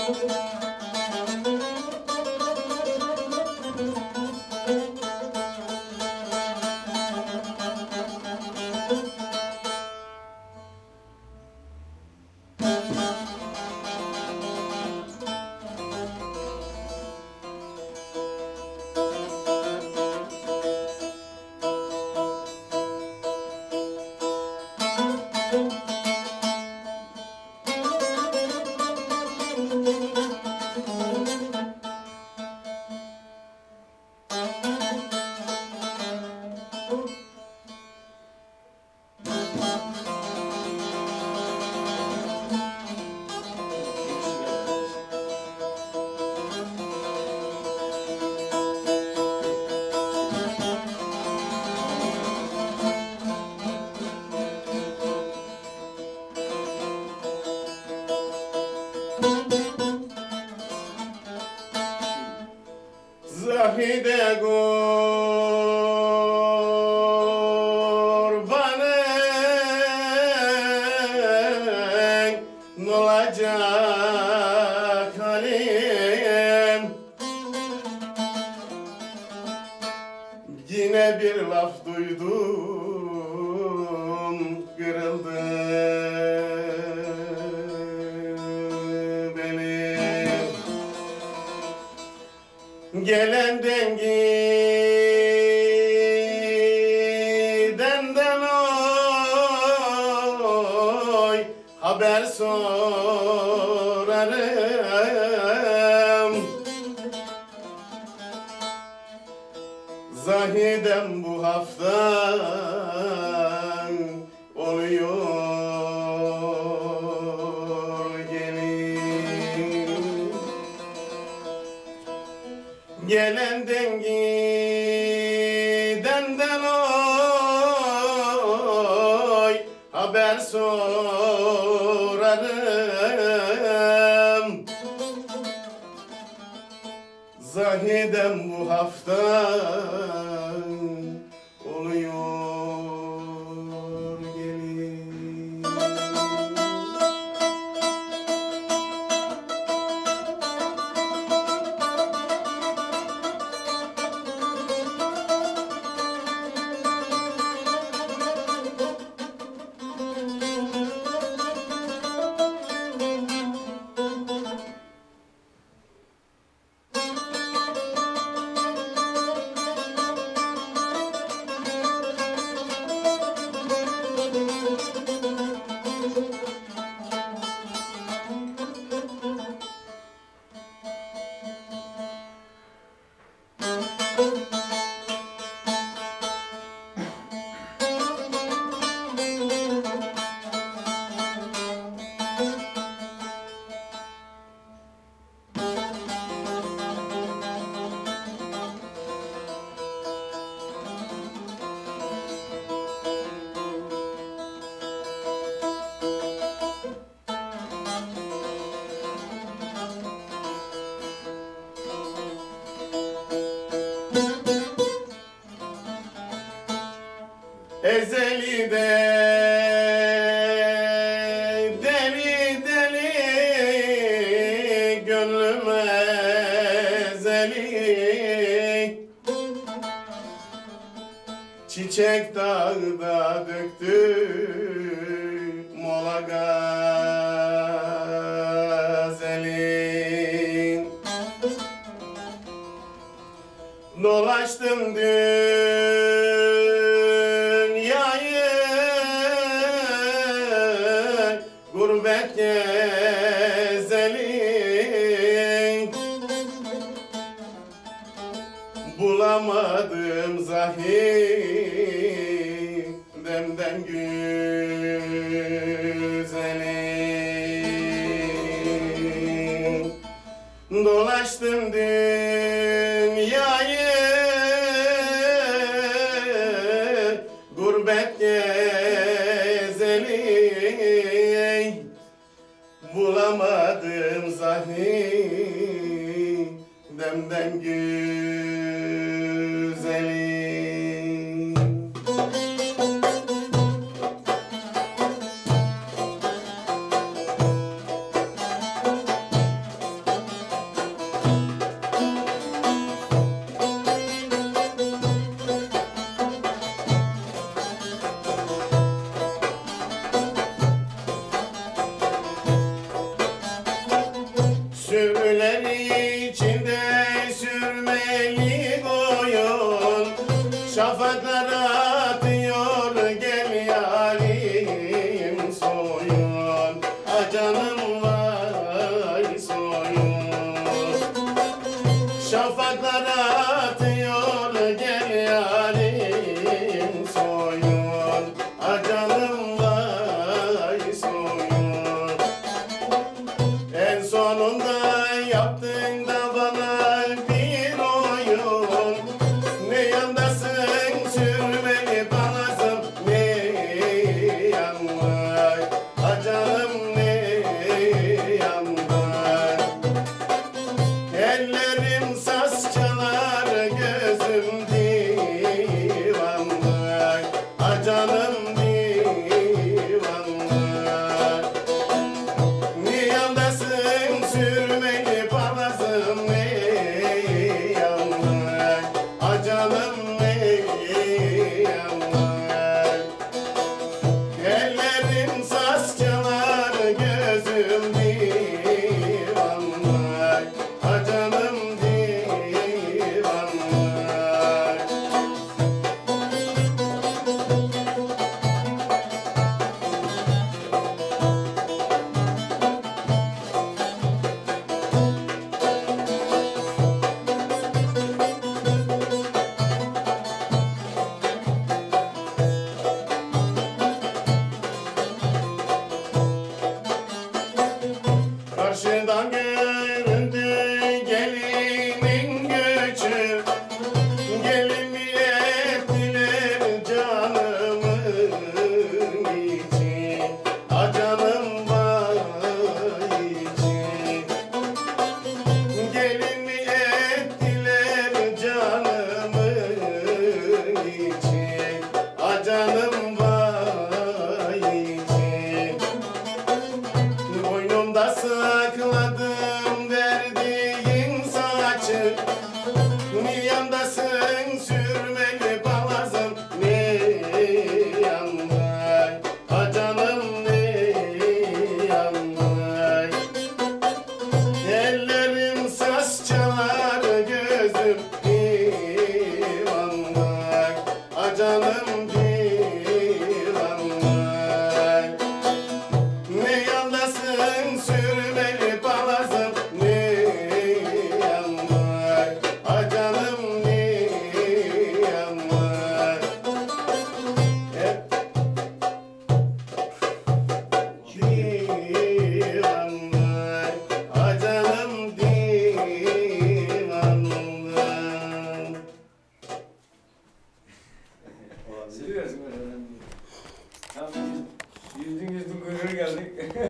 Zahide kurbanın olacak halim. Yine bir laf duydum, kırıldı benim. Gelenden gidenden oy haber sorarım. Zahidem bu hafta oluyor gelin. Gelenden gidenden oy haber sorarım. Zahidem bu hafta oluyor gelin. Ezelide deli deli gönlüme ezeli. Çiçek dağda döktü mola gazelin. Dolaştım gurbet gezelin. Bulamadım Zahidemden güzelin. Dolaştım dünyayı gurbet gezelin. Bulamadım Zahidemden güzelin. yaptın da bana bir oyun. Ne yandasın sürmeli balazım, ne yanlar acanım, ne yanlar. Ellerim saz çalar, gözüm divanlar, acanım divanlar. Ne yandasın sürmeli balazım, ne yanlar acanım, ne yanlar. Ellerim saz çalar, gözüm divanlar, acanım divanlar. Karşıdan gel